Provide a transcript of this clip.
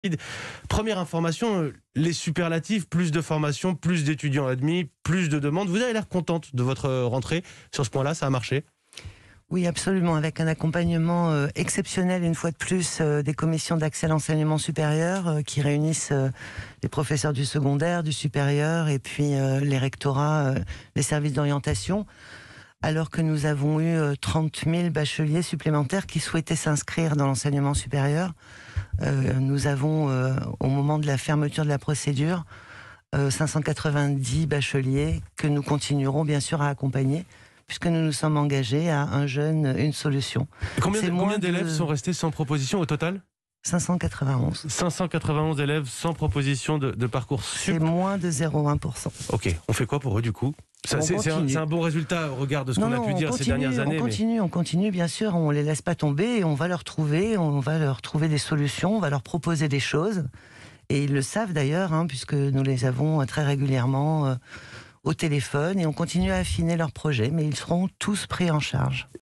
Première information, les superlatifs, plus de formation, plus d'étudiants admis, plus de demandes. Vous avez l'air contente de votre rentrée. Sur ce point-là, ça a marché? Oui, absolument, avec un accompagnement exceptionnel, une fois de plus, des commissions d'accès à l'enseignement supérieur qui réunissent les professeurs du secondaire, du supérieur, et puis les rectorats, les services d'orientation, alors que nous avons eu 30 000 bacheliers supplémentaires qui souhaitaient s'inscrire dans l'enseignement supérieur. Nous avons, au moment de la fermeture de la procédure, 590 bacheliers que nous continuerons bien sûr à accompagner, puisque nous nous sommes engagés à un jeune, une solution. Combien d'élèves sont restés sans proposition au total? 591. 591 élèves sans proposition de parcours C'est sup. moins de 0,1%. Ok, on fait quoi pour eux du coup? C'est un bon résultat au regard de ce qu'on a pu dire ces dernières années. On continue, bien sûr, on les laisse pas tomber, et on va leur trouver des solutions, on va leur proposer des choses. Et ils le savent d'ailleurs, puisque nous les avons très régulièrement au téléphone, et on continue à affiner leurs projets, mais ils seront tous pris en charge.